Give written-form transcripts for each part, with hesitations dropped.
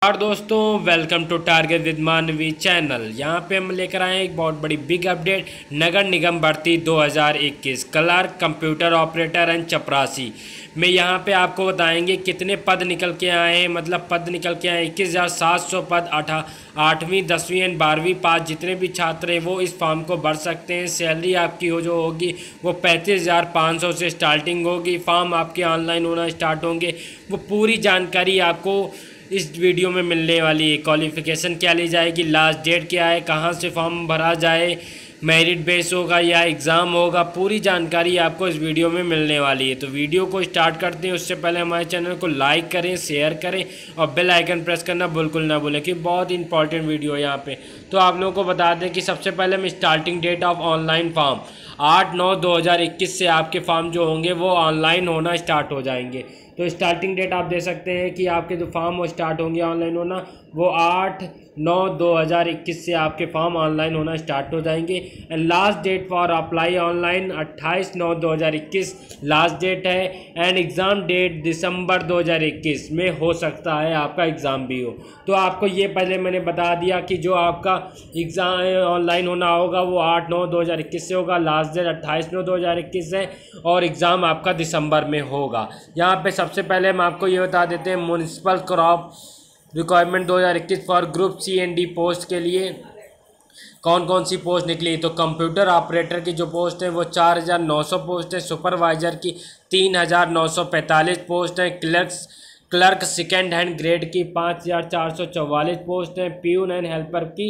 और दोस्तों welcome to target with Manvi channel. यहाँ पे हम लेकर आए हैं एक बहुत बड़ी बिग अपडेट। नगर निगम भर्ती 2021 क्लर्क, कंप्यूटर ऑपरेटर एंड चपरासी में यहाँ पे आपको बताएंगे कितने पद निकल के आए हैं। मतलब पद निकल के आए 21,700 पद। 8वीं 10वीं एंड 12वीं पास जितने भी छात्र हैं वो इस फॉर्म को भर सकते हैं। सैलरी आपकी जो होगी वो 35,500 से स्टार्टिंग होगी। फॉर्म आपके ऑनलाइन होना स्टार्ट होंगे। वो पूरी जानकारी आपको इस वीडियो में मिलने वाली है। क्वालिफ़िकेशन क्या ली जाएगी, लास्ट डेट क्या है, कहाँ से फॉर्म भरा जाए, मेरिट बेस होगा या एग्ज़ाम होगा, पूरी जानकारी आपको इस वीडियो में मिलने वाली है। तो वीडियो को स्टार्ट करते हैं। उससे पहले हमारे चैनल को लाइक करें, शेयर करें और बेल आइकन प्रेस करना बिल्कुल ना भूलें कि बहुत इंपॉर्टेंट वीडियो है यहाँ पे। तो आप लोगों को बता दें कि सबसे पहले हम starting date of online form 8/9/2021 से आपके फॉर्म जो होंगे वो ऑनलाइन होना स्टार्ट हो जाएंगे। तो स्टार्टिंग डेट आप दे सकते हैं कि आपके जो फॉर्म वो स्टार्ट होंगे ऑनलाइन होना वो 8/9/2021 से आपके फॉर्म ऑनलाइन होना स्टार्ट हो जाएंगे। And last date for apply online 28/9/2021 last date है। एंड एग्ज़ाम डेट दिसंबर 2021 में हो सकता है आपका एग्ज़ाम भी हो। तो आपको ये पहले मैंने बता दिया कि जो आपका एग्ज़ाम ऑनलाइन होना होगा वो 8/9/2021 से होगा। लास्ट डेट 28/9/2021 है और एग्ज़ाम आपका दिसंबर में होगा। यहाँ पे सबसे पहले हम आपको ये बता देते हैं municipal corp requirement 2021 for group C and D post के लिए कौन कौन सी पोस्ट निकली। तो कंप्यूटर ऑपरेटर की जो पोस्ट है वो 4,900 पोस्ट है। सुपरवाइज़र की 3,945 पोस्ट है। क्लर्क सेकेंड हैंड ग्रेड की 5,444 पोस्ट है। प्यून एंड हेल्पर की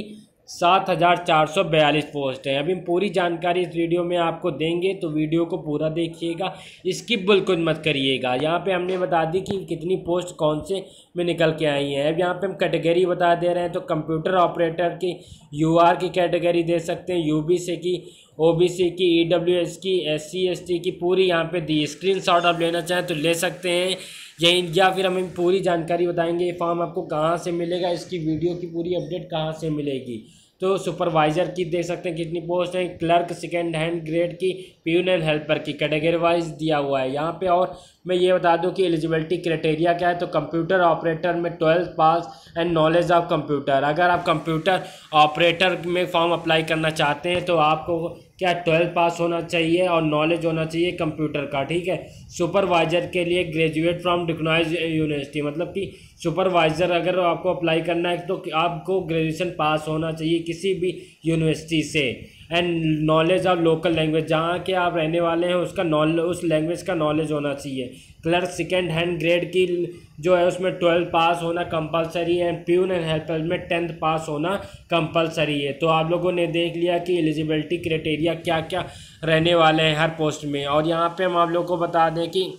7,442 पोस्ट है। अभी हम पूरी जानकारी इस वीडियो में आपको देंगे तो वीडियो को पूरा देखिएगा, स्किप बिल्कुल मत करिएगा। यहाँ पे हमने बता दी कि कितनी पोस्ट कौन से में निकल के आई हैं। अब यहाँ पे हम कैटेगरी बता दे रहे हैं। तो कंप्यूटर ऑपरेटर की यूआर की कैटेगरी दे सकते हैं, यूबीसी की, ओबीसी की, ईडब्ल्यूएस की, एससी एसटी की पूरी यहाँ पे दी। स्क्रीनशॉट आप लेना चाहें तो ले सकते हैं यही, या फिर हम पूरी जानकारी बताएंगे ये फॉर्म आपको कहाँ से मिलेगा, इसकी वीडियो की पूरी अपडेट कहाँ से मिलेगी। तो सुपरवाइज़र की देख सकते हैं कितनी पोस्ट है। क्लर्क सेकेंड हैंड ग्रेड की, प्यून एंड हेल्पर की कैटेगरी वाइज दिया हुआ है यहाँ पे। और मैं ये बता दूं कि एलिजिबिलिटी क्राइटेरिया क्या है। तो कंप्यूटर ऑपरेटर में 12th pass and knowledge of computer. अगर आप कंप्यूटर ऑपरेटर में फॉर्म अप्लाई करना चाहते हैं तो आपको क्या 12th पास होना चाहिए और नॉलेज होना चाहिए कंप्यूटर का, ठीक है। सुपरवाइज़र के लिए ग्रेजुएट फ्रॉम रिकॉग्नाइज्ड यूनिवर्सिटी, मतलब कि सुपरवाइज़र अगर आपको अप्लाई करना है तो आपको ग्रेजुएशन पास होना चाहिए किसी भी यूनिवर्सिटी से। And knowledge of local language, जहाँ के आप रहने वाले हैं उसका नॉलेज, उस लैंग्वेज का नॉलेज होना चाहिए। क्लर्क सेकेंड हैंड ग्रेड की जो है उसमें 12th पास होना कंपलसरी है। प्यून एंड हेल्पर में 10th पास होना कंपलसरी है। तो आप लोगों ने देख लिया कि एलिजिबिलिटी क्राइटेरिया क्या क्या रहने वाले हैं हर पोस्ट में। और यहाँ पे हम आप लोगों को बता दें कि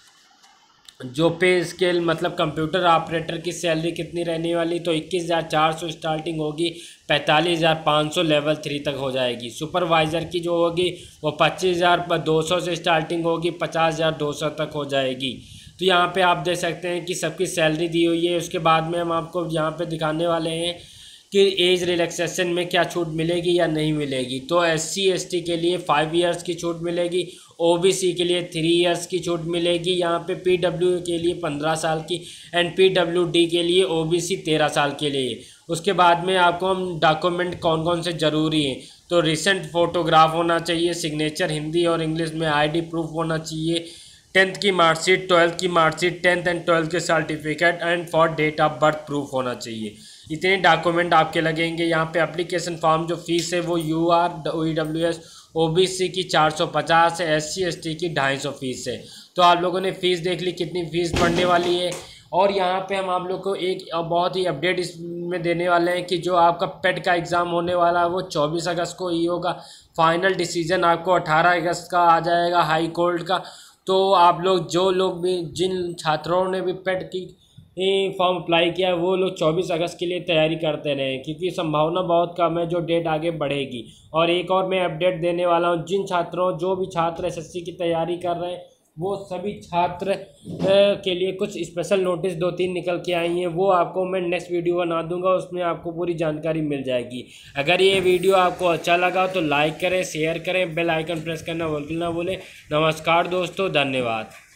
जो पे स्केल, मतलब कंप्यूटर ऑपरेटर की सैलरी कितनी रहने वाली। तो 21,400 स्टार्टिंग होगी, 45,500 लेवल 3 तक हो जाएगी। सुपरवाइज़र की जो होगी वो 25,200 से स्टार्टिंग होगी, 50,200 तक हो जाएगी। तो यहाँ पे आप देख सकते हैं कि सबकी सैलरी दी हुई है। उसके बाद में हम आपको यहाँ पे दिखाने वाले हैं कि एज रिलैक्सेशन में क्या छूट मिलेगी या नहीं मिलेगी। तो SC ST के लिए 5 इयर्स की छूट मिलेगी, OBC के लिए 3 इयर्स की छूट मिलेगी। यहाँ पे PW के लिए 15 साल की एंड PWD के लिए OBC 13 साल के लिए। उसके बाद में आपको हम डॉक्यूमेंट कौन कौन से ज़रूरी हैं। तो रिसेंट फ़ोटोग्राफ होना चाहिए, सिग्नेचर हिंदी और इंग्लिश में, ID प्रूफ होना चाहिए, 10th की मार्कशीट, 12th की मार्कशीट, 10th एंड 12th के certificate and for date of birth proof होना चाहिए। इतने डॉक्यूमेंट आपके लगेंगे। यहाँ पे एप्लीकेशन फॉर्म जो फीस है वो UR EWS OBC की 450 है, SC ST की 250 फीस है। तो आप लोगों ने फ़ीस देख ली कितनी फ़ीस पड़ने वाली है। और यहाँ पे हम आप लोग को एक बहुत ही अपडेट इसमें देने वाले हैं कि जो आपका पेट का एग्ज़ाम होने वाला है वो 24 अगस्त को ही होगा। फाइनल डिसीजन आपको 18 अगस्त का आ जाएगा हाई कोर्ट का। तो आप लोग जो लोग भी, जिन छात्रों ने भी पेट की फॉर्म अप्लाई किया है वो लोग 24 अगस्त के लिए तैयारी करते रहें, क्योंकि संभावना बहुत कम है जो डेट आगे बढ़ेगी। और एक और मैं अपडेट देने वाला हूँ, जिन छात्रों, जो भी छात्र SSC की तैयारी कर रहे हैं वो सभी छात्र के लिए कुछ स्पेशल नोटिस 2-3 निकल के आई हैं। वो आपको मैं नेक्स्ट वीडियो बना दूंगा, उसमें आपको पूरी जानकारी मिल जाएगी। अगर ये वीडियो आपको अच्छा लगा तो लाइक करें, शेयर करें, बेल आइकन प्रेस करना बिल्कुल ना भूलें। नमस्कार दोस्तों, धन्यवाद।